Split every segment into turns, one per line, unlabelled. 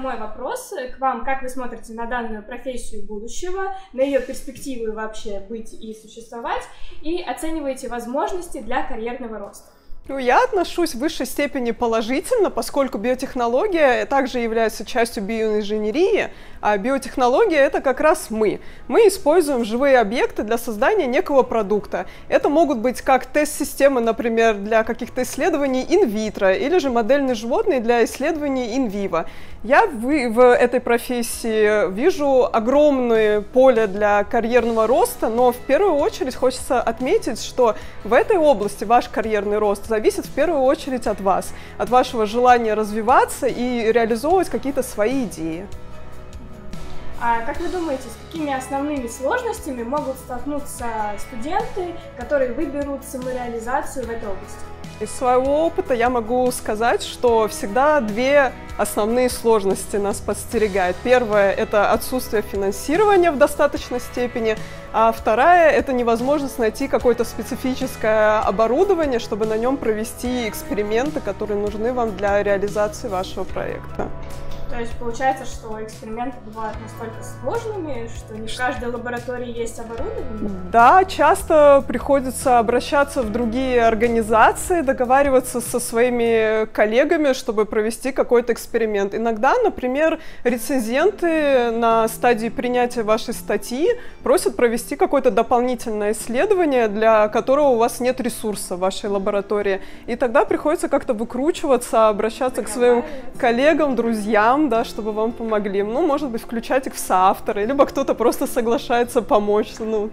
мой вопрос к вам. Как вы смотрите на данную профессию будущего, на ее перспективы вообще быть и существовать, и оцениваете возможности для карьерного роста?
Ну, я отношусь в высшей степени положительно, поскольку биотехнология также является частью биоинженерии, а биотехнология — это как раз мы. Мы используем живые объекты для создания некого продукта. Это могут быть как тест-системы, например, для каких-то исследований инвитро, или же модельные животные для исследований инвиво. Я в этой профессии вижу огромное поле для карьерного роста, но в первую очередь хочется отметить, что в этой области ваш карьерный рост зависит в первую очередь от вас, от вашего желания развиваться и реализовывать какие-то свои идеи.
А как вы думаете, с какими основными сложностями могут столкнуться студенты, которые выберут самореализацию в этой области?
Из своего опыта я могу сказать, что всегда две основные сложности нас подстерегают. Первая — это отсутствие финансирования в достаточной степени, а вторая — это невозможность найти какое-то специфическое оборудование, чтобы на нем провести эксперименты, которые нужны вам для реализации вашего проекта.
То есть получается, что эксперименты бывают настолько сложными, что не в каждой лаборатории есть оборудование?
Да, часто приходится обращаться в другие организации, договариваться со своими коллегами, чтобы провести какой-то эксперимент. Иногда, например, рецензенты на стадии принятия вашей статьи просят провести какое-то дополнительное исследование, для которого у вас нет ресурса в вашей лаборатории. И тогда приходится как-то выкручиваться, обращаться к своим коллегам, друзьям, да, чтобы вам помогли. Ну, может быть, включать их в соавторы, либо кто-то просто соглашается помочь. Ну.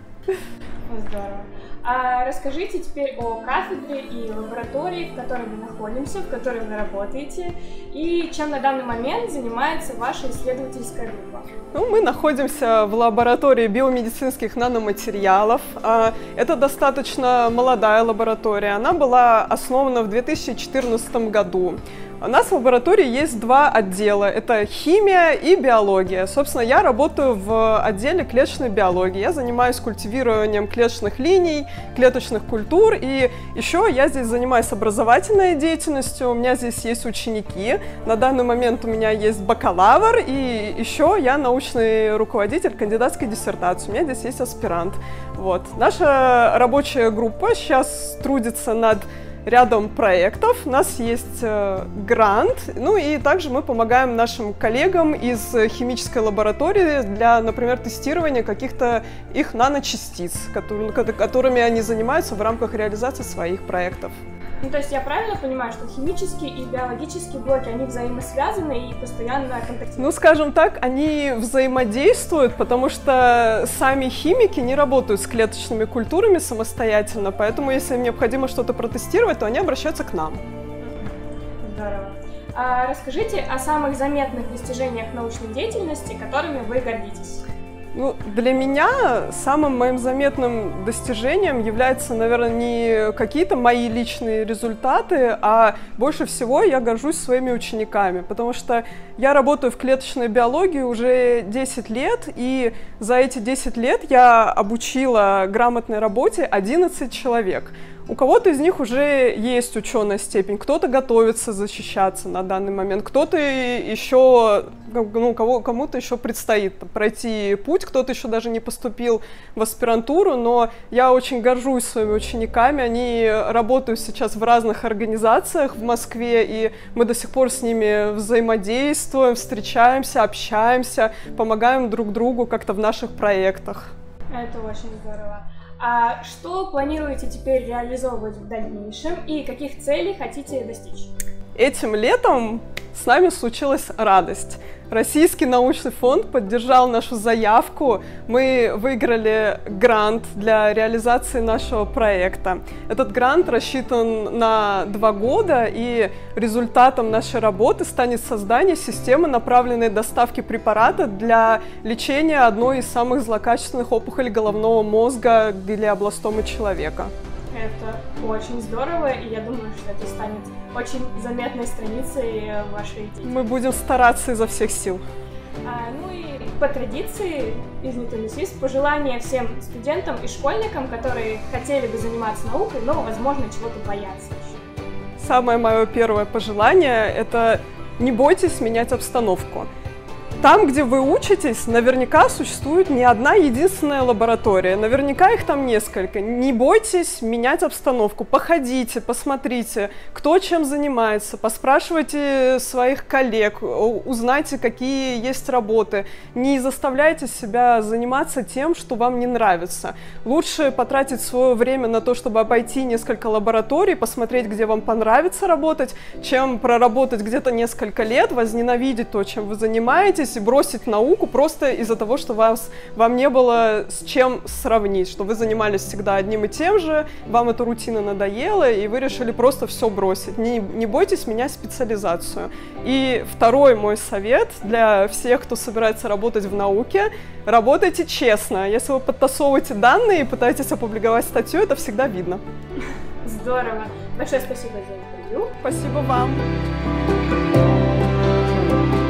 Здорово. А расскажите теперь о кафедре и лаборатории, в которой мы находимся, в которой вы работаете, и чем на данный момент занимается ваша исследовательская группа.
Ну, мы находимся в лаборатории биомедицинских наноматериалов. Это достаточно молодая лаборатория. Она была основана в 2014 году. У нас в лаборатории есть два отдела. Это химия и биология. Собственно, я работаю в отделе клеточной биологии. Я занимаюсь культивированием клеточных линий, клеточных культур. И еще я здесь занимаюсь образовательной деятельностью. У меня здесь есть ученики. На данный момент у меня есть бакалавр. И еще я научный руководитель кандидатской диссертации. У меня здесь есть аспирант. Вот. Наша рабочая группа сейчас трудится над рядом проектов. У нас есть грант, ну и также мы помогаем нашим коллегам из химической лаборатории для, например, тестирования каких-то их наночастиц, которыми они занимаются в рамках реализации своих проектов.
Ну, то есть я правильно понимаю, что химические и биологические блоки, они взаимосвязаны и постоянно контактируют?
Ну, скажем так, они взаимодействуют, потому что сами химики не работают с клеточными культурами самостоятельно, поэтому если им необходимо что-то протестировать, то они обращаются к нам.
Здорово. А расскажите о самых заметных достижениях научной деятельности, которыми вы гордитесь.
Ну, для меня самым моим заметным достижением является, наверное, не какие-то мои личные результаты, а больше всего я горжусь своими учениками, потому что я работаю в клеточной биологии уже 10 лет, и за эти 10 лет я обучила грамотной работе 11 человек. У кого-то из них уже есть ученая степень, кто-то готовится защищаться на данный момент, кто-то еще, ну, кому-то еще предстоит пройти путь, кто-то еще даже не поступил в аспирантуру, но я очень горжусь своими учениками, они работают сейчас в разных организациях в Москве, и мы до сих пор с ними взаимодействуем, встречаемся, общаемся, помогаем друг другу как-то в наших проектах.
Это очень здорово. А что планируете теперь реализовывать в дальнейшем и каких целей хотите достичь?
Этим летом с нами случилась радость. Российский научный фонд поддержал нашу заявку. Мы выиграли грант для реализации нашего проекта. Этот грант рассчитан на 2 года, и результатом нашей работы станет создание системы направленной доставки препарата для лечения одной из самых злокачественных опухолей головного мозга – глиобластомы человека.
Это очень здорово, и я думаю, что это станет очень заметной страницей вашей деятельности.
Мы будем стараться изо всех сил.
Ну и по традиции из Ньютон-Свис пожелания всем студентам и школьникам, которые хотели бы заниматься наукой, но, возможно, чего-то боятся еще.
Самое мое первое пожелание – это не бойтесь менять обстановку. Там, где вы учитесь, наверняка существует не одна единственная лаборатория, наверняка их там несколько. Не бойтесь менять обстановку, походите, посмотрите, кто чем занимается, поспрашивайте своих коллег, узнайте, какие есть работы. Не заставляйте себя заниматься тем, что вам не нравится. Лучше потратить свое время на то, чтобы обойти несколько лабораторий, посмотреть, где вам понравится работать, чем проработать где-то несколько лет, возненавидеть то, чем вы занимаетесь, и бросить науку просто из-за того, что вам не было с чем сравнить, что вы занимались всегда одним и тем же, вам эта рутина надоела, и вы решили просто все бросить. Не бойтесь менять специализацию. И второй мой совет для всех, кто собирается работать в науке: работайте честно. Если вы подтасовываете данные и пытаетесь опубликовать статью, это всегда видно.
Здорово. Большое спасибо за интервью.
Спасибо вам.